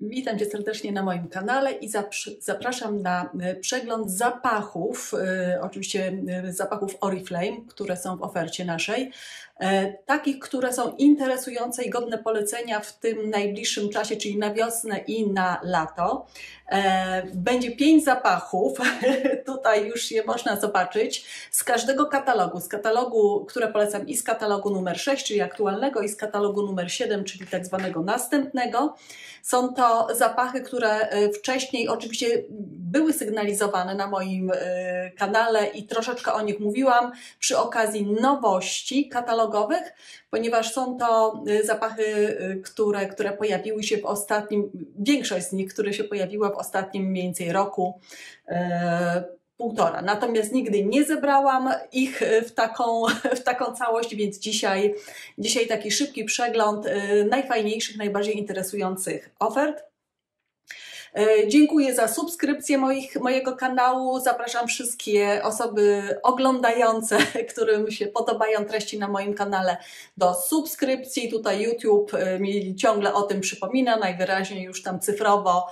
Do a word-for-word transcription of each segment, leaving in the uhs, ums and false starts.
Witam Cię serdecznie na moim kanale i zapraszam na przegląd zapachów, oczywiście zapachów Oriflame, które są w ofercie naszej. Takich, które są interesujące i godne polecenia w tym najbliższym czasie, czyli na wiosnę i na lato. Będzie pięć zapachów, tutaj już je można zobaczyć, z każdego katalogu, z katalogu, które polecam i z katalogu numer sześć, czyli aktualnego, i z katalogu numer siedem, czyli tak zwanego następnego. Są to zapachy, które wcześniej oczywiście były sygnalizowane na moim kanale i troszeczkę o nich mówiłam przy okazji nowości katalogowych, ponieważ są to zapachy, które, które pojawiły się w ostatnim, większość z nich, które się pojawiła w ostatnim mniej więcej roku, półtora. Natomiast nigdy nie zebrałam ich w taką, w taką całość, więc dzisiaj, dzisiaj taki szybki przegląd najfajniejszych, najbardziej interesujących ofert. Dziękuję za subskrypcję moich, mojego kanału. Zapraszam wszystkie osoby oglądające, którym się podobają treści na moim kanale, do subskrypcji. Tutaj YouTube mi ciągle o tym przypomina, najwyraźniej już tam cyfrowo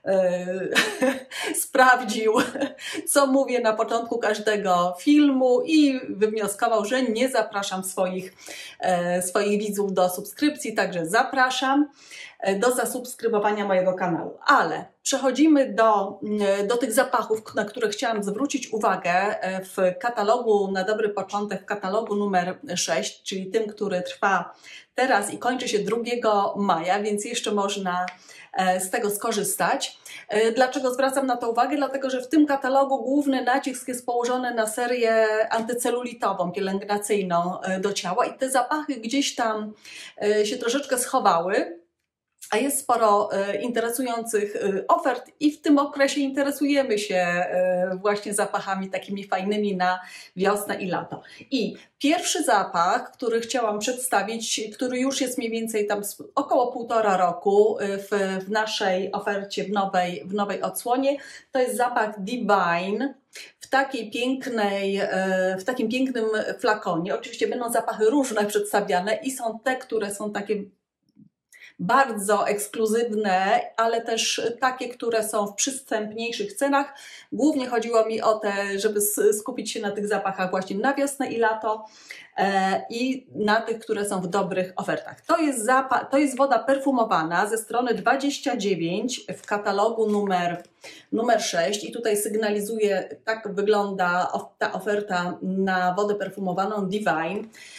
sprawdził, co mówię na początku każdego filmu i wywnioskował, że nie zapraszam swoich, swoich widzów do subskrypcji, także zapraszam do zasubskrybowania mojego kanału. Ale przechodzimy do, do tych zapachów, na które chciałam zwrócić uwagę w katalogu, na dobry początek, w katalogu numer sześć, czyli tym, który trwa teraz i kończy się drugiego maja, więc jeszcze można z tego skorzystać. Dlaczego zwracam na to uwagę? Dlatego, że w tym katalogu główny nacisk jest położony na serię antycelulitową, pielęgnacyjną do ciała i te zapachy gdzieś tam się troszeczkę schowały. A jest sporo interesujących ofert i w tym okresie interesujemy się właśnie zapachami takimi fajnymi na wiosnę i lato. I pierwszy zapach, który chciałam przedstawić, który już jest mniej więcej tam około półtora roku w, w naszej ofercie, w nowej, w nowej odsłonie, to jest zapach Divine. W takiej pięknej, w takim pięknym flakonie. Oczywiście będą zapachy różne przedstawiane i są te, które są takie bardzo ekskluzywne, ale też takie, które są w przystępniejszych cenach. Głównie chodziło mi o te, żeby skupić się na tych zapachach właśnie na wiosnę i lato i na tych, które są w dobrych ofertach. To jest, zapach, to jest woda perfumowana ze strony dwadzieścia dziewięć w katalogu numer, numer sześć i tutaj sygnalizuje, tak wygląda ta oferta na wodę perfumowaną Divine.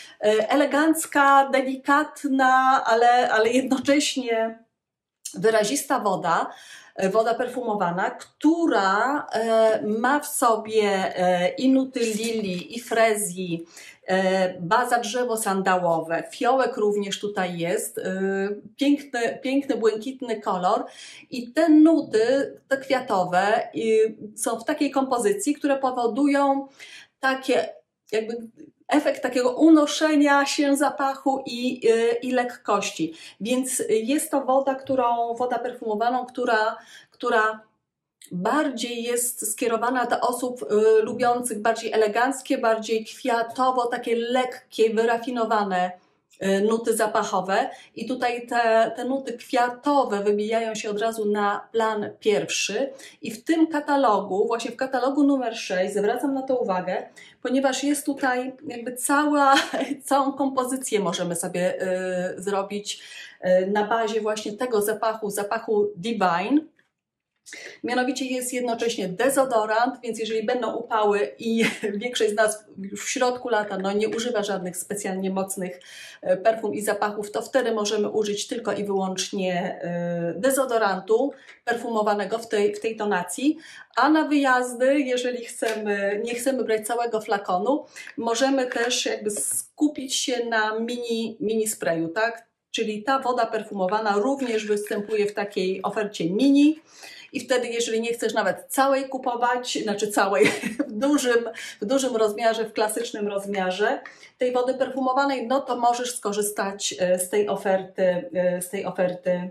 Elegancka, delikatna, ale, ale jednocześnie wyrazista woda, woda perfumowana, która ma w sobie i nuty lilii, i frezji, baza drzewo sandałowe, fiołek również tutaj jest, piękny, piękny błękitny kolor i te nuty, te kwiatowe są w takiej kompozycji, które powodują takie jakby efekt takiego unoszenia się zapachu i, i lekkości. Więc jest to woda, którą, woda perfumowaną, która, która bardziej jest skierowana do osób y, lubiących bardziej eleganckie, bardziej kwiatowo, takie lekkie, wyrafinowane y, nuty zapachowe. I tutaj te, te nuty kwiatowe wybijają się od razu na plan pierwszy. I w tym katalogu, właśnie w katalogu numer sześć, zwracam na to uwagę, ponieważ jest tutaj jakby cała, całą kompozycję możemy sobie y, zrobić y, na bazie właśnie tego zapachu, zapachu Divine. Mianowicie jest jednocześnie dezodorant, więc jeżeli będą upały i większość z nas już w środku lata no, nie używa żadnych specjalnie mocnych perfum i zapachów, to wtedy możemy użyć tylko i wyłącznie dezodorantu perfumowanego w tej, w tej tonacji. A na wyjazdy, jeżeli chcemy, nie chcemy brać całego flakonu, możemy też jakby skupić się na mini, mini sprayu, tak? Czyli ta woda perfumowana również występuje w takiej ofercie mini. I wtedy, jeżeli nie chcesz nawet całej kupować, znaczy całej w dużym, w dużym rozmiarze, w klasycznym rozmiarze tej wody perfumowanej, no to możesz skorzystać z tej oferty, z tej oferty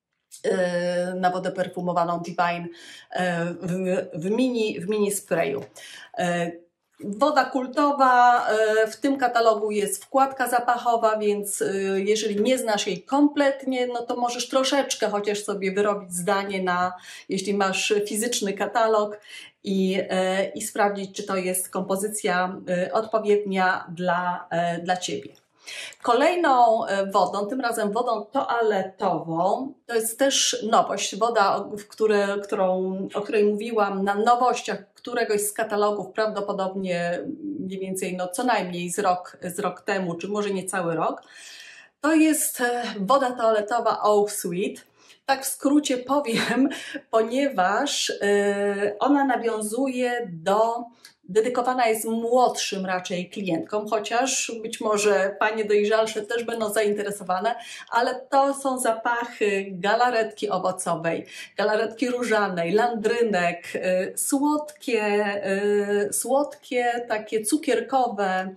na wodę perfumowaną Divine w, w, mini, w mini sprayu. Woda kultowa, w tym katalogu jest wkładka zapachowa, więc jeżeli nie znasz jej kompletnie, no to możesz troszeczkę chociaż sobie wyrobić zdanie na, jeśli masz fizyczny katalog i, i sprawdzić, czy to jest kompozycja odpowiednia dla, dla Ciebie. Kolejną wodą, tym razem wodą toaletową, to jest też nowość, woda, w które, którą, o której mówiłam na nowościach któregoś z katalogów, prawdopodobnie mniej więcej no, co najmniej z rok, z rok temu, czy może nie cały rok. To jest woda toaletowa Oak Sweet. Tak w skrócie powiem, ponieważ ona nawiązuje do, dedykowana jest młodszym raczej klientkom, chociaż być może panie dojrzalsze też będą zainteresowane, ale to są zapachy galaretki owocowej, galaretki różanej, landrynek, słodkie, słodkie, takie cukierkowe,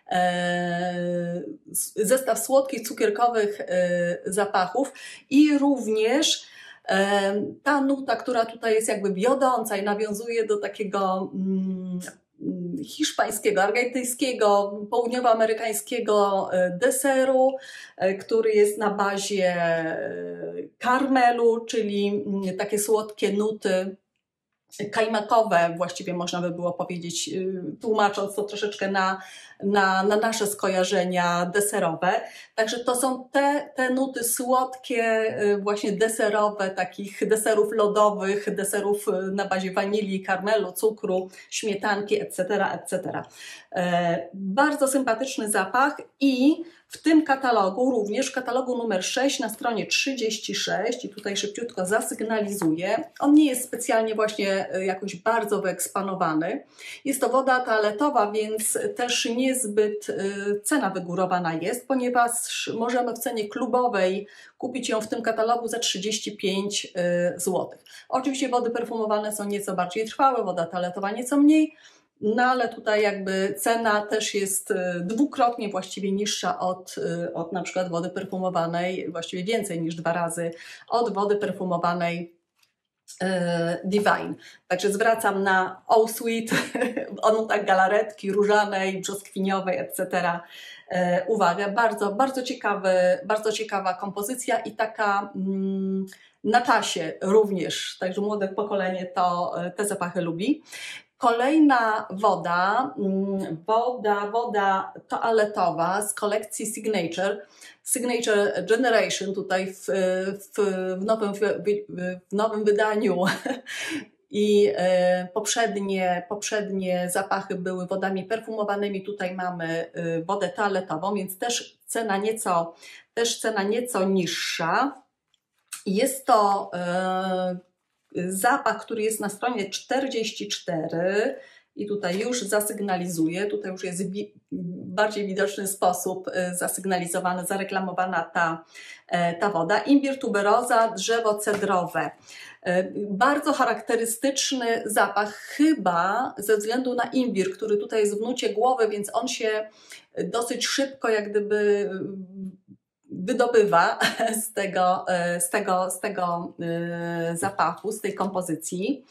zestaw słodkich, cukierkowych zapachów i również ta nuta, która tutaj jest jakby wiodąca i nawiązuje do takiego hiszpańskiego, argentyńskiego, południowoamerykańskiego deseru, który jest na bazie karmelu, czyli takie słodkie nuty kajmakowe, właściwie można by było powiedzieć, tłumacząc to troszeczkę na, na, na nasze skojarzenia deserowe. Także to są te, te nuty słodkie, właśnie deserowe, takich deserów lodowych, deserów na bazie wanilii, karmelu, cukru, śmietanki, et cetera, et cetera. Bardzo sympatyczny zapach i w tym katalogu, również w katalogu numer sześć na stronie trzydzieści sześć, i tutaj szybciutko zasygnalizuję, on nie jest specjalnie właśnie jakoś bardzo wyeksponowany. Jest to woda toaletowa, więc też niezbyt cena wygórowana jest, ponieważ możemy w cenie klubowej kupić ją w tym katalogu za trzydzieści pięć złotych. Oczywiście wody perfumowane są nieco bardziej trwałe, woda toaletowa nieco mniej. No ale tutaj jakby cena też jest dwukrotnie właściwie niższa od, od na przykład wody perfumowanej, właściwie więcej niż dwa razy od wody perfumowanej Divine. Także zwracam na Oak Sweet, o nutach galaretki, różanej, brzoskwiniowej, et cetera uwagę. Bardzo, bardzo, ciekawy, bardzo ciekawa kompozycja i taka mm, na czasie również, także młode pokolenie to te zapachy lubi. Kolejna woda, woda, woda toaletowa z kolekcji Signature, Signature Generation, tutaj w, w, w, nowym, w nowym wydaniu i poprzednie, poprzednie zapachy były wodami perfumowanymi, tutaj mamy wodę toaletową, więc też cena nieco, też cena nieco niższa. Jest to zapach, który jest na stronie czterdzieści cztery i tutaj już zasygnalizuję, tutaj już jest w bardziej widoczny sposób zasygnalizowana, zareklamowana ta, ta woda. Imbir, tuberoza, drzewo cedrowe. Bardzo charakterystyczny zapach, chyba ze względu na imbir, który tutaj jest w nucie głowy, więc on się dosyć szybko jak gdyby wydobywa z tego, z tego, z tego zapachu, z tej kompozycji.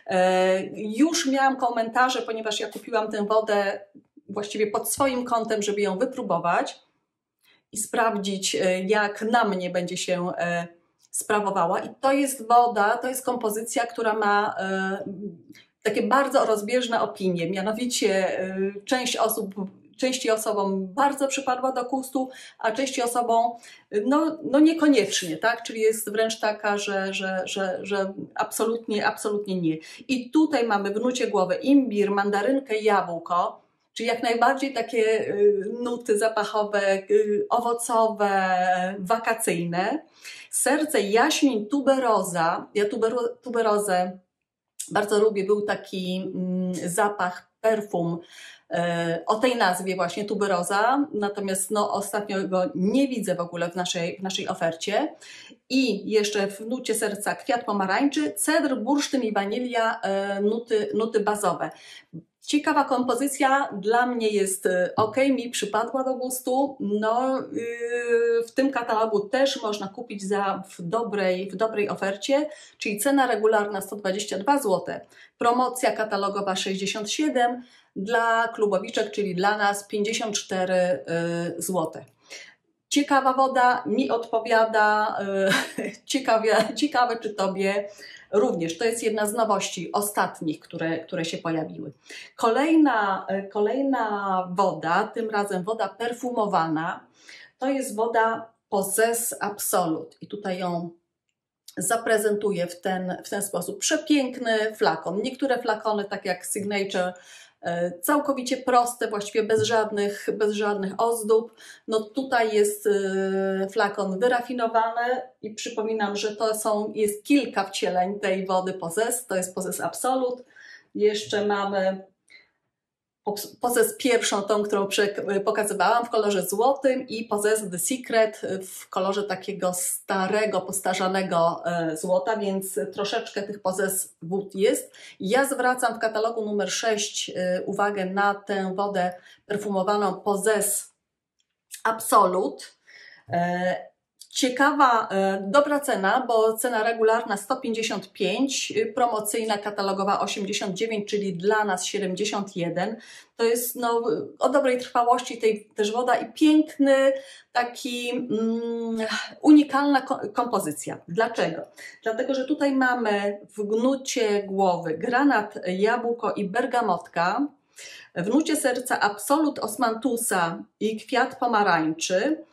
Już miałam komentarze, ponieważ ja kupiłam tę wodę właściwie pod swoim kątem, żeby ją wypróbować i sprawdzić, jak na mnie będzie się sprawowała. I to jest woda, to jest kompozycja, która ma takie bardzo rozbieżne opinie, mianowicie część osób Części osobom bardzo przypadła do gustu, a części osobom no, no niekoniecznie, tak? Czyli jest wręcz taka, że, że, że, że absolutnie, absolutnie nie. I tutaj mamy w nucie głowy imbir, mandarynkę i jabłko, czyli jak najbardziej takie nuty zapachowe, owocowe, wakacyjne. Serce, jaśmin, tuberoza. Ja tubero, tuberozę bardzo lubię, był taki zapach, perfum o tej nazwie właśnie tuberoza, natomiast no, ostatnio go nie widzę w ogóle w naszej, w naszej ofercie. I jeszcze w nucie serca kwiat pomarańczy, cedr, bursztyn i wanilia, nuty, nuty bazowe. Ciekawa kompozycja, dla mnie jest ok, mi przypadła do gustu. No, w tym katalogu też można kupić za, w, dobrej, w dobrej ofercie, czyli cena regularna sto dwadzieścia dwa złote, promocja katalogowa sześćdziesiąt siedem, dla klubowiczek, czyli dla nas pięćdziesiąt cztery złote. Ciekawa woda, mi odpowiada, ciekawe, ciekawe czy Tobie również. To jest jedna z nowości ostatnich, które, które się pojawiły. Kolejna, kolejna woda, tym razem woda perfumowana, to jest woda Possess Absolute i tutaj ją zaprezentuję w ten, w ten sposób. Przepiękny flakon. Niektóre flakony, tak jak Signature, całkowicie proste, właściwie bez żadnych, bez żadnych ozdób. No tutaj jest flakon wyrafinowany i przypominam, że to są, jest kilka wcieleń tej wody Possess. To jest Possess Absolute. Jeszcze mamy Possess pierwszą, tą, którą pokazywałam w kolorze złotym i Possess The Secret w kolorze takiego starego, postarzanego złota, więc troszeczkę tych Possess wód jest. Ja zwracam w katalogu numer sześć uwagę na tę wodę perfumowaną Possess Absolute. Ciekawa, dobra cena, bo cena regularna sto pięćdziesiąt pięć, promocyjna katalogowa osiemdziesiąt dziewięć, czyli dla nas siedemdziesiąt jeden. To jest no, o dobrej trwałości tej też woda i piękny, taki mm, unikalna kompozycja. Dlaczego? Dlatego, że tutaj mamy w nucie głowy granat, jabłko i bergamotka, w nucie serca absolut osmantusa i kwiat pomarańczy.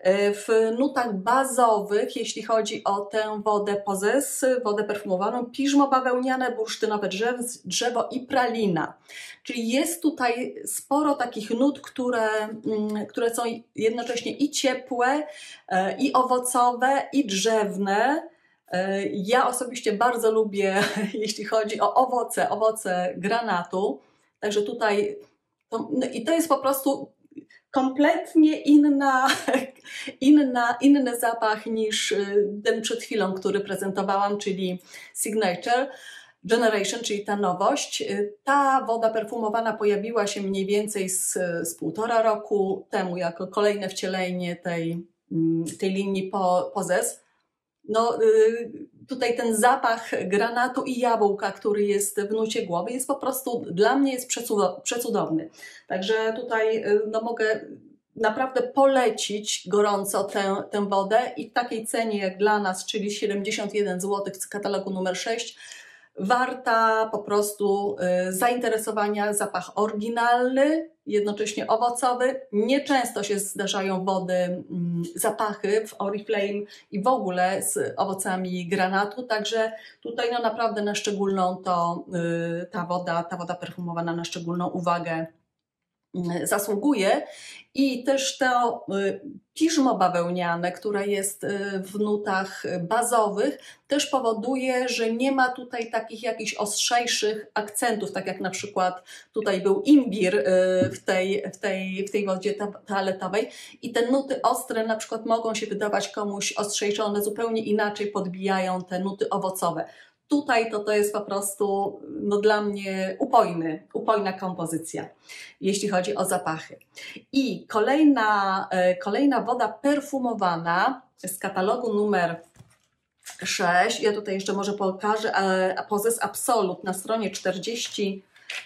W nutach bazowych, jeśli chodzi o tę wodę Possess, wodę perfumowaną, piżmo bawełniane, bursztynowe drzewo, drzewo i pralina. Czyli jest tutaj sporo takich nut, które, które są jednocześnie i ciepłe, i owocowe, i drzewne. Ja osobiście bardzo lubię, jeśli chodzi o owoce, owoce granatu. Także tutaj, to, no i to jest po prostu kompletnie inna, inna, inny zapach niż ten przed chwilą, który prezentowałam, czyli Signature Generation, czyli ta nowość. Ta woda perfumowana pojawiła się mniej więcej z, z półtora roku temu jako kolejne wcielenie tej, tej linii Possess. No, tutaj ten zapach granatu i jabłka, który jest w nucie głowy, jest po prostu, dla mnie jest przecudowny. Także tutaj no, mogę naprawdę polecić gorąco tę, tę wodę i w takiej cenie jak dla nas, czyli siedemdziesiąt jeden złotych z katalogu numer sześć, warta po prostu zainteresowania. Zapach oryginalny, jednocześnie owocowy. Nieczęsto się zdarzają wody, zapachy w Oriflame i w ogóle z owocami granatu, także tutaj no naprawdę na szczególną to ta woda, ta woda perfumowana na szczególną uwagę zasługuje. I też to piżmo bawełniane, które jest w nutach bazowych, też powoduje, że nie ma tutaj takich jakichś ostrzejszych akcentów, tak jak na przykład tutaj był imbir w tej, w tej, w tej wodzie toaletowej i te nuty ostre na przykład mogą się wydawać komuś ostrzejsze, one zupełnie inaczej podbijają te nuty owocowe. Tutaj to, to jest po prostu no, dla mnie upojny, upojna kompozycja, jeśli chodzi o zapachy. I kolejna, kolejna woda perfumowana z katalogu numer sześć. Ja tutaj jeszcze może pokażę Possess Absolute na stronie czterdzieści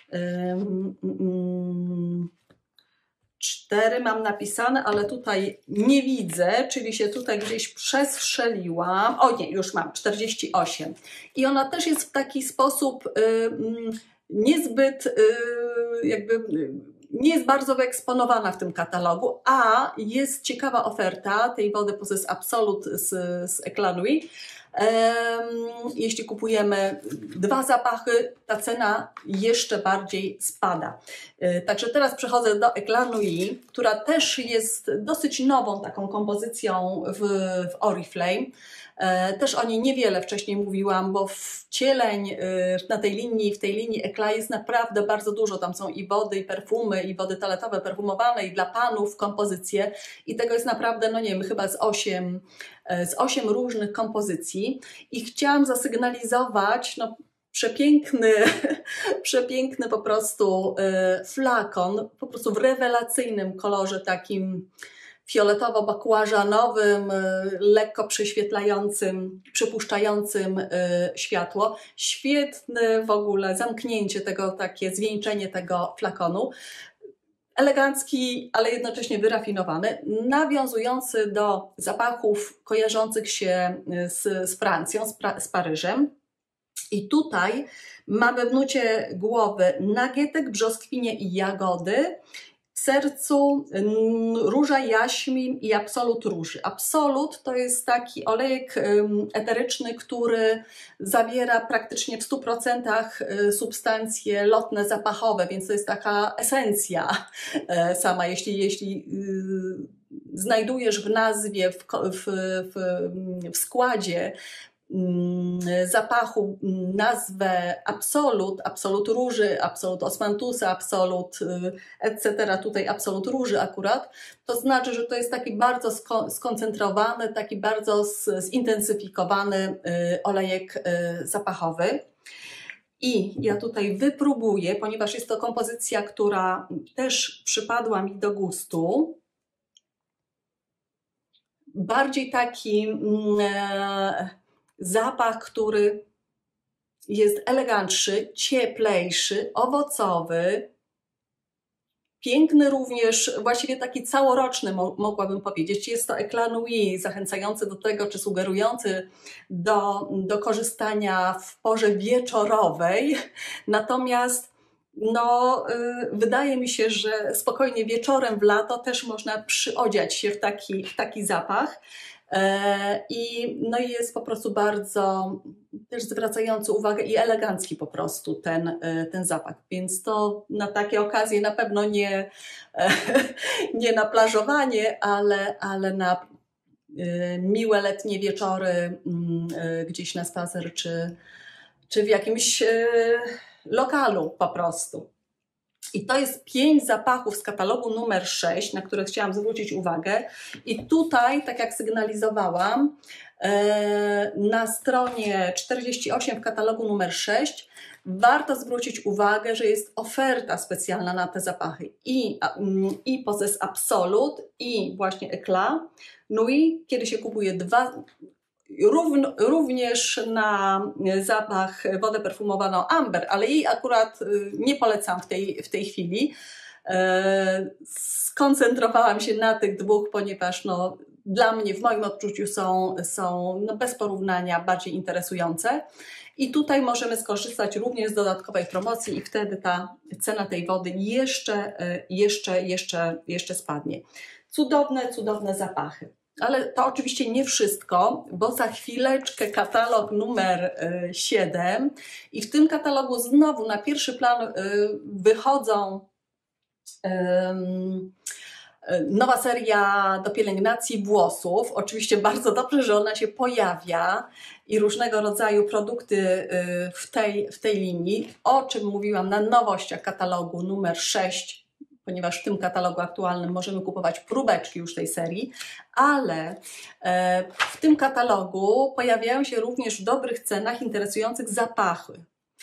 cztery mam napisane, ale tutaj nie widzę, czyli się tutaj gdzieś przestrzeliłam. O nie, już mam, czterdzieści osiem. I ona też jest w taki sposób y, niezbyt, y, jakby, y, nie jest bardzo wyeksponowana w tym katalogu, a jest ciekawa oferta tej wody Possess Absolute z, z Eclat Nuit. Jeśli kupujemy dwa zapachy, ta cena jeszcze bardziej spada. Także teraz przechodzę do Eclat Nuit, która też jest dosyć nową taką kompozycją w, w Oriflame. Też o niej niewiele wcześniej mówiłam, bo wcieleń na tej linii, w tej linii Eclat jest naprawdę bardzo dużo. Tam są i wody, i perfumy, i wody toaletowe perfumowane, i dla panów kompozycje. I tego jest naprawdę, no nie wiem, chyba z osiem, z osiem różnych kompozycji. I chciałam zasygnalizować, no Przepiękny, przepiękny po prostu flakon, po prostu w rewelacyjnym kolorze, takim fioletowo-bakłażanowym, lekko prześwietlającym, przypuszczającym światło. Świetne w ogóle zamknięcie tego, takie zwieńczenie tego flakonu. Elegancki, ale jednocześnie wyrafinowany, nawiązujący do zapachów kojarzących się z, z Francją, z, pra, z Paryżem. I tutaj mamy w nucie głowy nagietek, brzoskwinie i jagody. W sercu róża, jaśmin i absolut róży. Absolut to jest taki olejek eteryczny, który zawiera praktycznie w stu procentach substancje lotne, zapachowe, więc to jest taka esencja sama. Jeśli, jeśli znajdujesz w nazwie, w, w, w, w składzie zapachu nazwę absolut, absolut róży, absolut osmantusa, absolut et cetera. Tutaj absolut róży akurat, to znaczy, że to jest taki bardzo skoncentrowany, taki bardzo zintensyfikowany olejek zapachowy. I ja tutaj wypróbuję, ponieważ jest to kompozycja, która też przypadła mi do gustu. Bardziej taki zapach, który jest elegantszy, cieplejszy, owocowy, piękny również, właściwie taki całoroczny mogłabym powiedzieć. Jest to éclat nuit, zachęcający do tego, czy sugerujący do, do korzystania w porze wieczorowej. Natomiast no, wydaje mi się, że spokojnie wieczorem w lato też można przyodziać się w taki, w taki zapach. I no jest po prostu bardzo też zwracający uwagę i elegancki po prostu ten, ten zapach, więc to na takie okazje na pewno nie, nie na plażowanie, ale, ale na miłe letnie wieczory gdzieś na spacer czy, czy w jakimś lokalu po prostu. I to jest pięć zapachów z katalogu numer sześć, na które chciałam zwrócić uwagę. I tutaj, tak jak sygnalizowałam, na stronie czterdzieści osiem w katalogu numer sześć warto zwrócić uwagę, że jest oferta specjalna na te zapachy. I, i Possess Absolut, i właśnie éclat nuit, kiedy się kupuje dwa, Równo, również na zapach wodę perfumowaną Amber, ale jej akurat nie polecam w tej, w tej chwili. Skoncentrowałam się na tych dwóch, ponieważ no, dla mnie, w moim odczuciu są, są no, bez porównania bardziej interesujące. I tutaj możemy skorzystać również z dodatkowej promocji i wtedy ta cena tej wody jeszcze, jeszcze, jeszcze, jeszcze spadnie. Cudowne, cudowne zapachy. Ale to oczywiście nie wszystko, bo za chwileczkę katalog numer siedem i w tym katalogu znowu na pierwszy plan wychodzą nowa seria do pielęgnacji włosów. Oczywiście bardzo dobrze, że ona się pojawia i różnego rodzaju produkty w tej, w tej linii, o czym mówiłam na nowościach katalogu numer sześć, ponieważ w tym katalogu aktualnym możemy kupować próbeczki już tej serii, ale w tym katalogu pojawiają się również w dobrych cenach interesujących zapachy.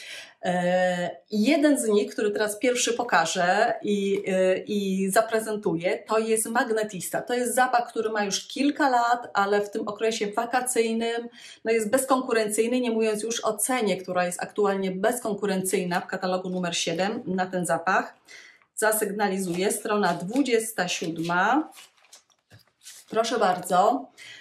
Jeden z nich, który teraz pierwszy pokażę i, i zaprezentuję, to jest Magnetista. To jest zapach, który ma już kilka lat, ale w tym okresie wakacyjnym no jest bezkonkurencyjny, nie mówiąc już o cenie, która jest aktualnie bezkonkurencyjna w katalogu numer siedem na ten zapach. Zasygnalizuję, strona dwudziesta siódma. Proszę bardzo.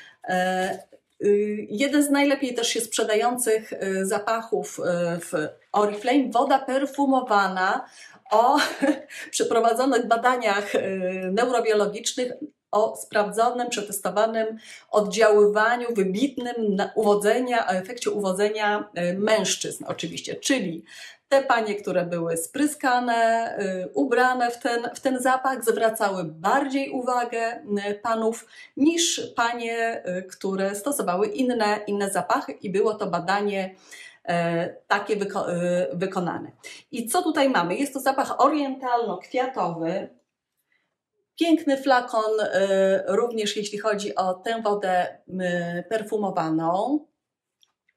Jeden z najlepiej też się sprzedających zapachów w Oriflame, woda perfumowana o przeprowadzonych badaniach neurobiologicznych o sprawdzonym, przetestowanym oddziaływaniu wybitnym na uwodzenia, o efekcie uwodzenia mężczyzn oczywiście, czyli te panie, które były spryskane, ubrane w ten, w ten zapach, zwracały bardziej uwagę panów niż panie, które stosowały inne, inne zapachy i było to badanie takie wyko wykonane. I co tutaj mamy? Jest to zapach orientalno-kwiatowy. Piękny flakon również jeśli chodzi o tę wodę perfumowaną.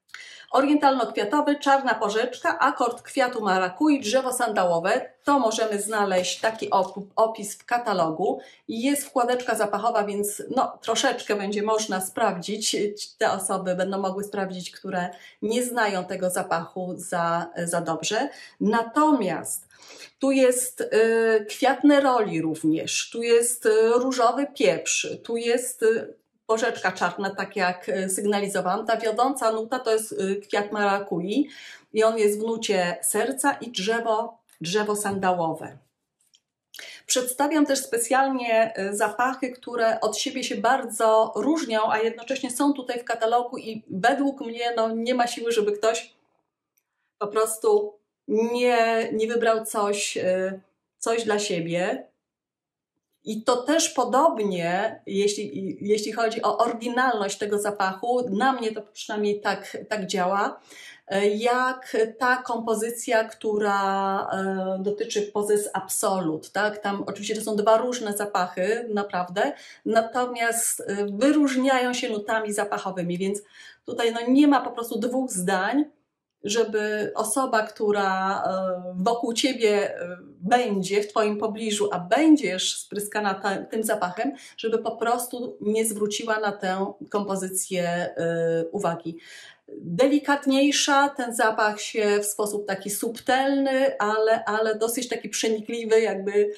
Orientalno-kwiatowy, czarna porzeczka, akord kwiatu marakui, drzewo sandałowe. To możemy znaleźć taki opis w katalogu. Jest wkładeczka zapachowa, więc no, troszeczkę będzie można sprawdzić. Te osoby będą mogły sprawdzić, które nie znają tego zapachu za, za dobrze. Natomiast tu jest y, kwiat neroli również, tu jest y, różowy pieprz, tu jest y, porzeczka czarna, tak jak sygnalizowałam. Ta wiodąca nuta to jest kwiat marakui i on jest w nucie serca i drzewo, drzewo sandałowe. Przedstawiam też specjalnie zapachy, które od siebie się bardzo różnią, a jednocześnie są tutaj w katalogu i według mnie no, nie ma siły, żeby ktoś po prostu nie, nie wybrał coś, coś dla siebie. I to też podobnie, jeśli, jeśli chodzi o oryginalność tego zapachu, na mnie to przynajmniej tak, tak działa, jak ta kompozycja, która dotyczy Possess Absolute. Tak? Tam oczywiście to są dwa różne zapachy, naprawdę, natomiast wyróżniają się nutami zapachowymi, więc tutaj no nie ma po prostu dwóch zdań, żeby osoba, która wokół ciebie będzie, w twoim pobliżu, a będziesz spryskana tym zapachem, żeby po prostu nie zwróciła na tę kompozycję uwagi. Delikatniejsza, ten zapach się w sposób taki subtelny, ale, ale dosyć taki przenikliwy, jakby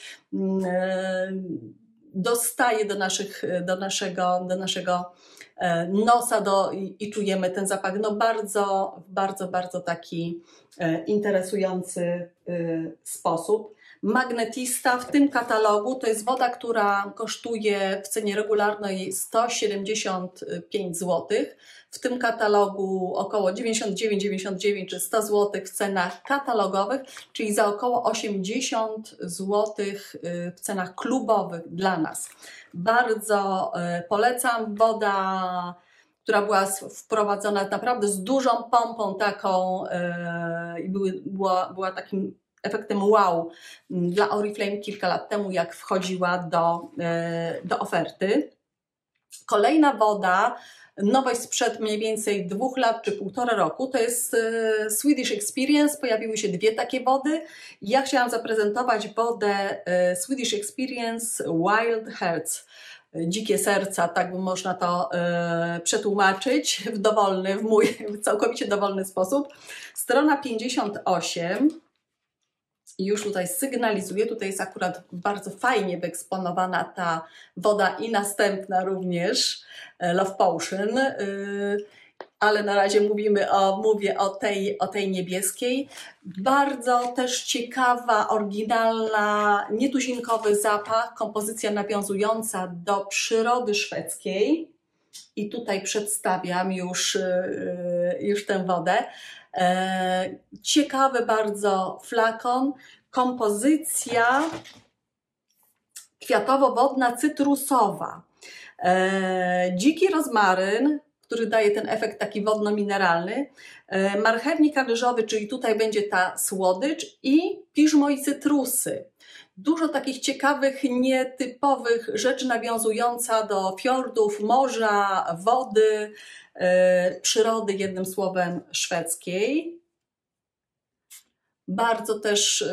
dostaje do, naszych, do, naszego, do naszego nosa do, i, i czujemy ten zapach no bardzo, bardzo, bardzo taki interesujący sposób. Magnetista w tym katalogu to jest woda, która kosztuje w cenie regularnej sto siedemdziesiąt pięć złotych. W tym katalogu około dziewięćdziesiąt dziewięć dziewięćdziesiąt dziewięć czy sto złotych w cenach katalogowych, czyli za około osiemdziesiąt złotych w cenach klubowych dla nas. Bardzo polecam. Woda, która była wprowadzona naprawdę z dużą pompą taką i była, była takim efektem wow dla Oriflame kilka lat temu, jak wchodziła do, do oferty. Kolejna woda, nowość sprzed mniej więcej dwóch lat czy półtora roku, to jest Swedish Experience. Pojawiły się dwie takie wody. Ja chciałam zaprezentować wodę Swedish Experience Wild Hearts. Dzikie serca, tak by można to y, przetłumaczyć w dowolny, w mój w całkowicie dowolny sposób. Strona pięćdziesiąt osiem. I już tutaj sygnalizuję, tutaj jest akurat bardzo fajnie wyeksponowana ta woda i następna również, Love Potion, ale na razie mówimy o, mówię o tej, o tej niebieskiej. Bardzo też ciekawa, oryginalna, nietuzinkowy zapach, kompozycja nawiązująca do przyrody szwedzkiej. I tutaj przedstawiam już, już tę wodę. Ciekawy bardzo flakon, kompozycja kwiatowo-wodna, cytrusowa. Dziki rozmaryn, który daje ten efekt taki wodno-mineralny, marchewnik ryżowy, czyli tutaj będzie ta słodycz i piżmo i cytrusy. Dużo takich ciekawych, nietypowych rzeczy nawiązująca do fiordów, morza, wody, przyrody, jednym słowem szwedzkiej. Bardzo też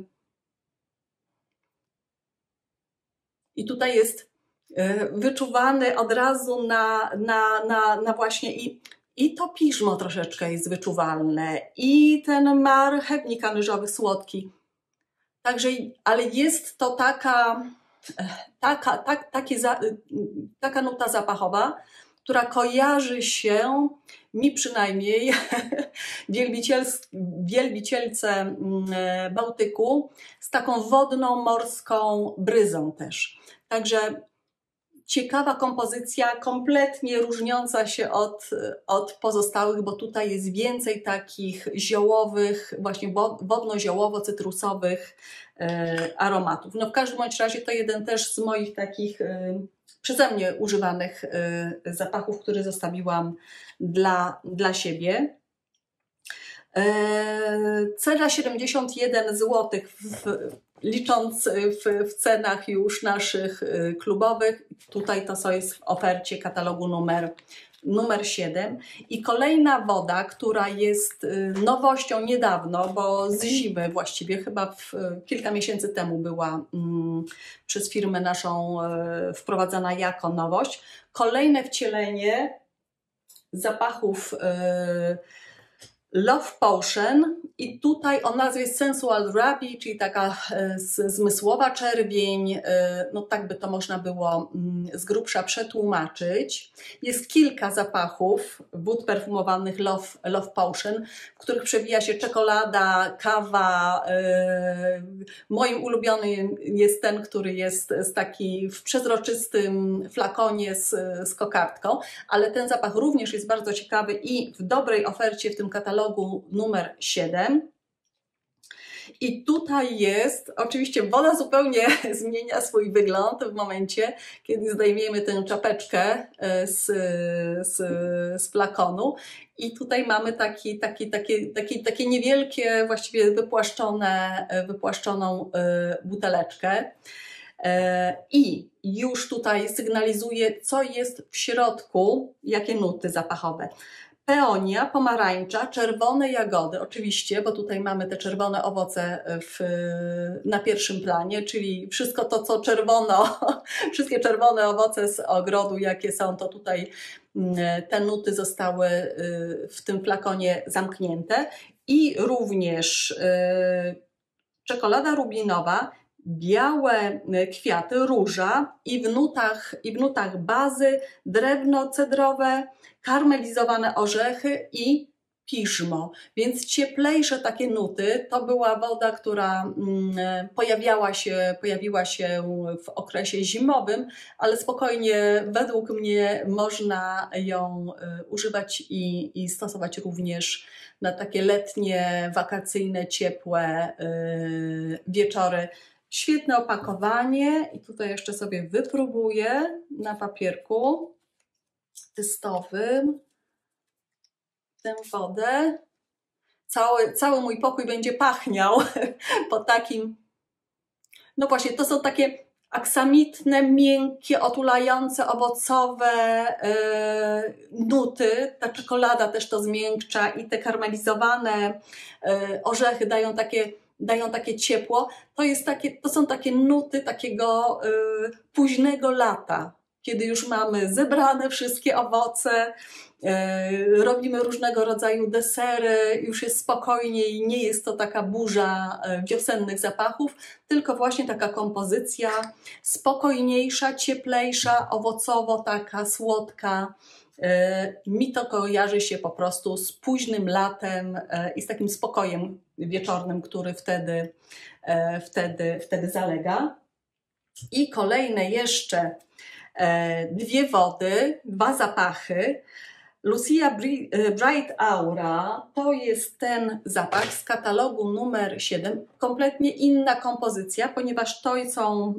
i tutaj jest wyczuwany od razu na, na, na, na właśnie i, i to piżmo troszeczkę jest wyczuwalne i ten marchewnik ryżowy słodki. Także, ale jest to taka, taka, tak, takie za, taka nuta zapachowa, która kojarzy się, mi przynajmniej, wielbicielce Bałtyku, z taką wodną, morską bryzą też. Także ciekawa kompozycja, kompletnie różniąca się od, od pozostałych, bo tutaj jest więcej takich ziołowych, właśnie wodno-ziołowo-cytrusowych aromatów. No w każdym bądź razie to jeden też z moich takich przeze mnie używanych zapachów, który zostawiłam dla, dla siebie. Cena siedemdziesiąt jeden złotych, w, licząc w, w cenach już naszych klubowych. Tutaj to co jest w ofercie katalogu numer numer siedem. I kolejna woda, która jest nowością niedawno, bo z zimy właściwie, chyba w, kilka miesięcy temu była mm, przez firmę naszą e, wprowadzana jako nowość. Kolejne wcielenie zapachów e, Love Potion i tutaj o nazwie Sensual Ruby, czyli taka e, zmysłowa czerwień, e, no tak by to można było mm, z grubsza przetłumaczyć. Jest kilka zapachów wód perfumowanych Love, Love Potion, w których przewija się czekolada, kawa. E, moim ulubionym jest ten, który jest z taki w przezroczystym flakonie z, z kokardką, ale ten zapach również jest bardzo ciekawy i w dobrej ofercie w tym katalogu numer siedem. I tutaj jest, oczywiście woda zupełnie zmienia swój wygląd w momencie, kiedy zdejmiemy tę czapeczkę z, z, z flakonu i tutaj mamy taki, taki, takie, takie, takie niewielkie, właściwie wypłaszczone, wypłaszczoną buteleczkę. I już tutaj sygnalizuje, co jest w środku, jakie nuty zapachowe. Peonia, pomarańcza, czerwone jagody, oczywiście, bo tutaj mamy te czerwone owoce w, na pierwszym planie, czyli wszystko to, co czerwono, wszystkie czerwone owoce z ogrodu, jakie są, to tutaj te nuty zostały w tym flakonie zamknięte. I również czekolada rubinowa, białe kwiaty, róża i w nutach, i w nutach bazy, drewno cedrowe, karmelizowane orzechy i piżmo. Więc cieplejsze takie nuty. To była woda, która pojawiała się, pojawiła się w okresie zimowym, ale spokojnie według mnie można ją używać i, i stosować również na takie letnie, wakacyjne, ciepłe yy, wieczory. Świetne opakowanie i tutaj jeszcze sobie wypróbuję na papierku testowym tę wodę. Cały, cały mój pokój będzie pachniał po takim, no właśnie, to są takie aksamitne, miękkie, otulające, owocowe yy, nuty. Ta czekolada też to zmiękcza i te karmelizowane yy, orzechy dają takie dają takie ciepło, to, jest takie, to są takie nuty takiego y, późnego lata, kiedy już mamy zebrane wszystkie owoce, y, robimy różnego rodzaju desery, już jest spokojniej, nie jest to taka burza wiosennych zapachów, tylko właśnie taka kompozycja spokojniejsza, cieplejsza, owocowo taka, słodka. Mi to kojarzy się po prostu z późnym latem i z takim spokojem wieczornym, który wtedy, wtedy, wtedy zalega. I kolejne jeszcze dwie wody, dwa zapachy. Lucia Bright Aura to jest ten zapach z katalogu numer siedem, kompletnie inna kompozycja, ponieważ to są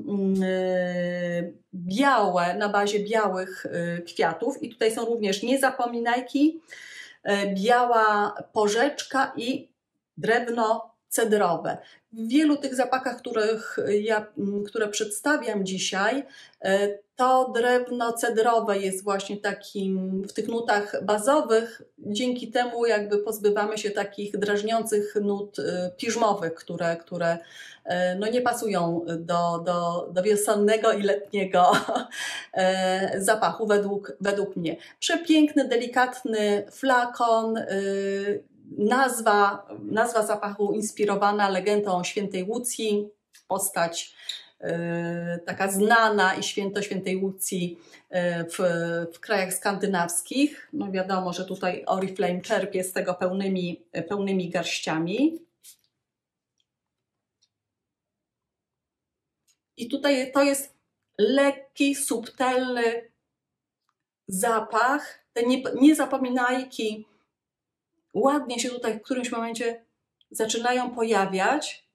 białe, na bazie białych kwiatów i tutaj są również niezapominajki, biała porzeczka i drewno cedrowe. W wielu tych zapachach, których ja, które przedstawiam dzisiaj, to drewno cedrowe jest właśnie takim w tych nutach bazowych. Dzięki temu jakby pozbywamy się takich drażniących nut piżmowych, które, które no nie pasują do, do, do wiosennego i letniego zapachu według, według mnie. Przepiękny, delikatny flakon. Nazwa, nazwa zapachu inspirowana legendą świętej Łucji, postać yy, taka znana i święto świętej Łucji yy, w, w krajach skandynawskich. No wiadomo, że tutaj Oriflame czerpie z tego pełnymi, pełnymi garściami. I tutaj to jest lekki, subtelny zapach. Te nie, niezapominajki ładnie się tutaj w którymś momencie zaczynają pojawiać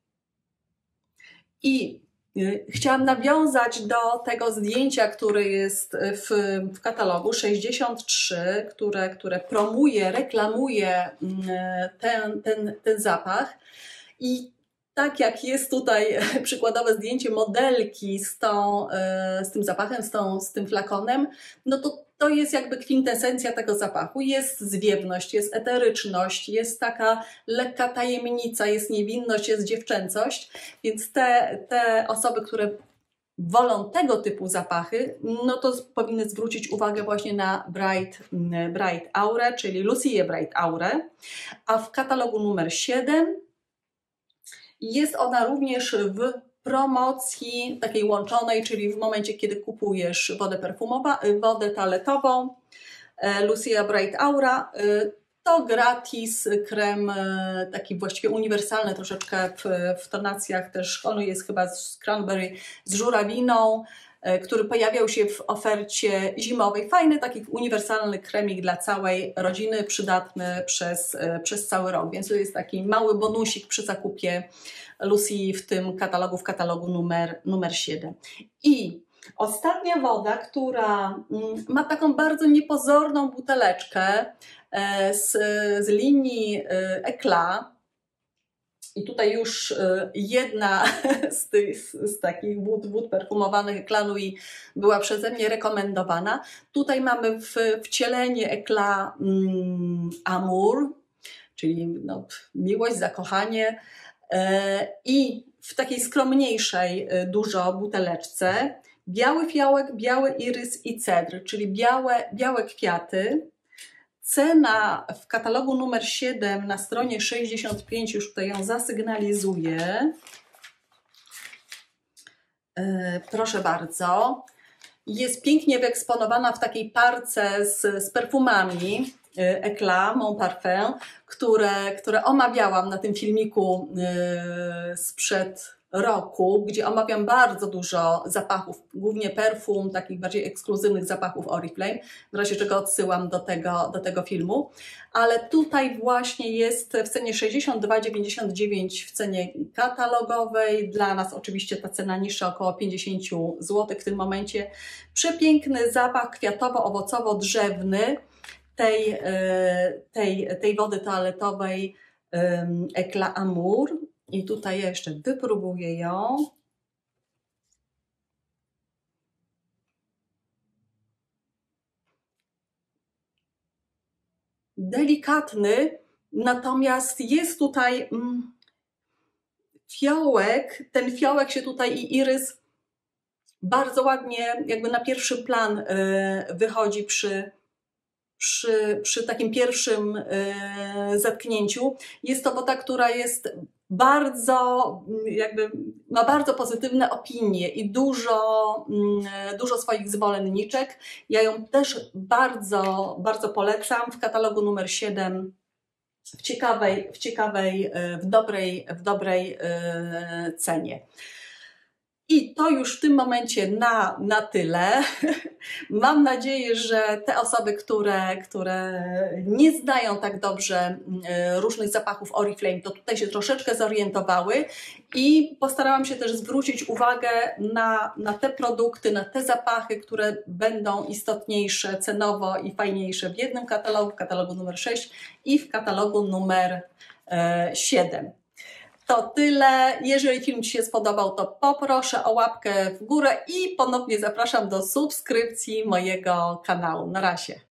i y, chciałam nawiązać do tego zdjęcia, które jest w, w katalogu sześćdziesiąt trzy, które, które promuje, reklamuje y, ten, ten, ten zapach i tak jak jest tutaj przykładowe zdjęcie modelki z, tą, y, z tym zapachem, z, tą, z tym flakonem, no to to jest jakby kwintesencja tego zapachu. Jest zwiewność, jest eteryczność, jest taka lekka tajemnica, jest niewinność, jest dziewczęcość, więc te, te osoby, które wolą tego typu zapachy, no to powinny zwrócić uwagę właśnie na Bright, Bright Aurę, czyli Lucie Bright Aurę, a w katalogu numer siedem jest ona również w promocji takiej łączonej, czyli w momencie, kiedy kupujesz wodę perfumową, wodę toaletową Lucie Bright Aura, to gratis krem taki właściwie uniwersalny troszeczkę w, w tonacjach też, on jest chyba z cranberry z żurawiną, który pojawiał się w ofercie zimowej. Fajny taki uniwersalny kremik dla całej rodziny, przydatny przez, przez cały rok, więc to jest taki mały bonusik przy zakupie Lucie w tym katalogu, w katalogu numer, numer siedem. I ostatnia woda, która ma taką bardzo niepozorną buteleczkę z, z linii Eclat. I tutaj już jedna z, tych, z takich wód, wód perfumowanych Eclat Louis była przeze mnie rekomendowana. Tutaj mamy w, wcielenie Eclat mm, Amour, czyli no, miłość, zakochanie. I w takiej skromniejszej dużo buteleczce biały fiołek, biały irys i cedr, czyli białe, białe kwiaty. Cena w katalogu numer siedem na stronie sześćdziesiąt pięć, już tutaj ją zasygnalizuję. Proszę bardzo. Jest pięknie wyeksponowana w takiej parce z, z perfumami Eclat, Mon Parfum, które, które omawiałam na tym filmiku sprzed roku, gdzie omawiam bardzo dużo zapachów, głównie perfum, takich bardziej ekskluzywnych zapachów Oriflame, w razie czego odsyłam do tego, do tego filmu. Ale tutaj właśnie jest w cenie sześćdziesiąt dwa dziewięćdziesiąt dziewięć w cenie katalogowej. Dla nas oczywiście ta cena niższa, około pięćdziesiąt złotych w tym momencie. Przepiękny zapach kwiatowo-owocowo-drzewny tej, tej, tej wody toaletowej Eclat Amour. I tutaj jeszcze wypróbuję ją. Delikatny, natomiast jest tutaj mm, fiołek, ten fiołek się tutaj i irys bardzo ładnie jakby na pierwszy plan y, wychodzi przy, przy, przy takim pierwszym y, zetknięciu. Jest to woda, która jest bardzo, jakby ma bardzo pozytywne opinie i dużo, dużo swoich zwolenniczek. Ja ją też bardzo, bardzo polecam w katalogu numer siedem w ciekawej, w ciekawej, w dobrej, w dobrej cenie. I to już w tym momencie na, na tyle. Mam nadzieję, że te osoby, które, które nie znają tak dobrze różnych zapachów Oriflame, to tutaj się troszeczkę zorientowały i postarałam się też zwrócić uwagę na, na te produkty, na te zapachy, które będą istotniejsze cenowo i fajniejsze w jednym katalogu, w katalogu numer sześć i w katalogu numer siedem. To tyle. Jeżeli film Ci się spodobał, to poproszę o łapkę w górę i ponownie zapraszam do subskrypcji mojego kanału. Na razie.